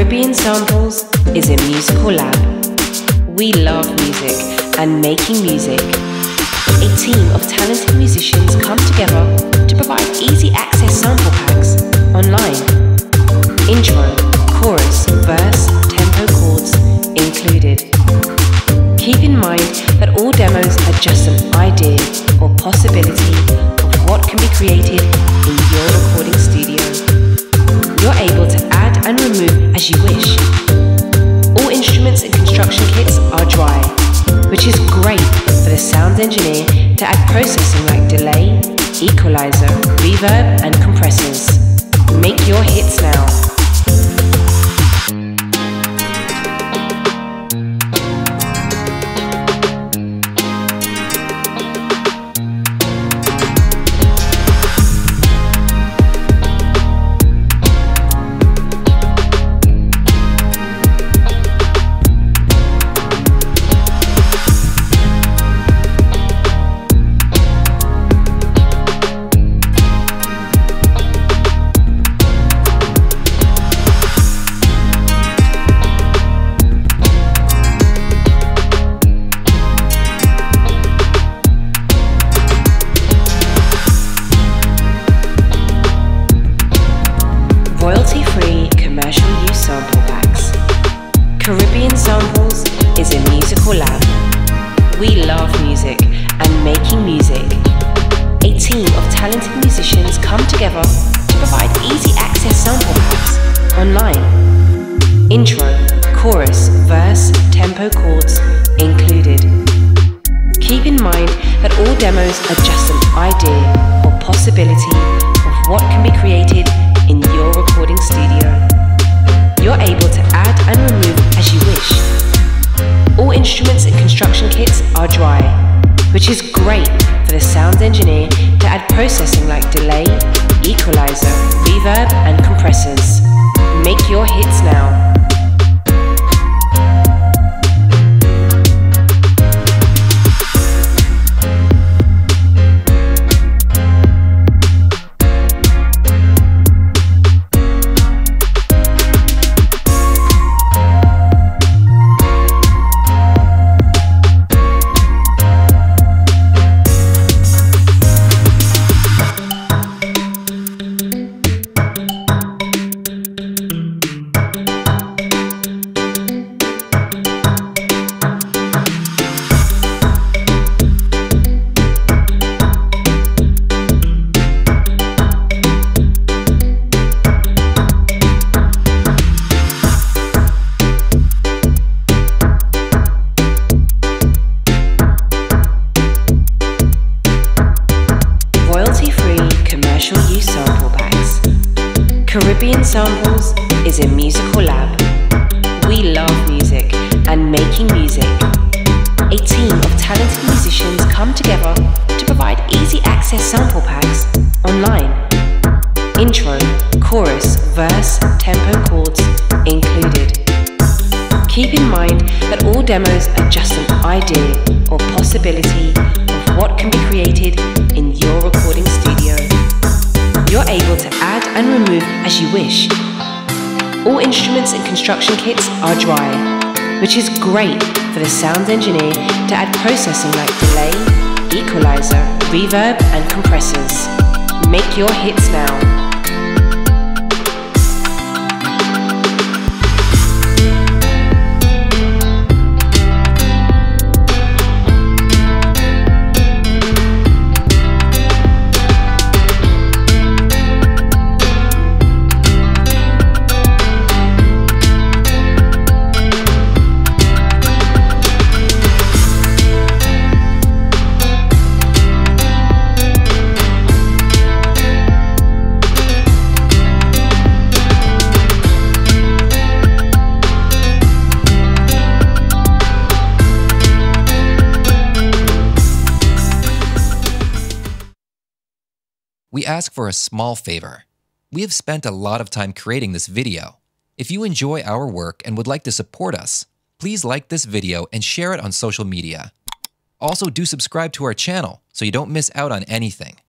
Caribbean Samples is a musical lab. We love music and making music. A team of talented musicians come together to provide easy access sample packs online. Intro, chorus, verse, tempo chords included. Keep in mind that all demos are just an idea or possibility of what can be created in your recording studio. You're able to add and remove as you wish. All instruments and construction kits are dry, which is great for the sound engineer to add processing like delay, equalizer, reverb and compressors. Make your hits now. Royalty-free commercial use sample packs. Caribbean Samples is a musical lab. We love music and making music. A team of talented musicians come together to provide easy access sample packs online. Intro, chorus, verse, tempo chords included. Keep in mind that all demos are just an idea or possibility of what can be created in your recording studio. You're able to add and remove as you wish. All instruments and construction kits are dry, which is great for the sound engineer to add processing like delay, equalizer, reverb and compressors. Make your hits now. Royalty-free commercial use sample packs. Caribbean Samples is a musical lab. We love music and making music. A team of talented musicians come together to provide easy access sample packs online. Intro, chorus, verse, tempo chords included. Keep in mind that all demos are just an idea or possibility of what can be created in your recording studio. You're able to add and remove as you wish. All instruments and construction kits are dry, which is great for the sound engineer to add processing like delay, equalizer, reverb and compressors. Make your hits now. We ask for a small favor. We have spent a lot of time creating this video. If you enjoy our work and would like to support us, please like this video and share it on social media. Also, do subscribe to our channel so you don't miss out on anything.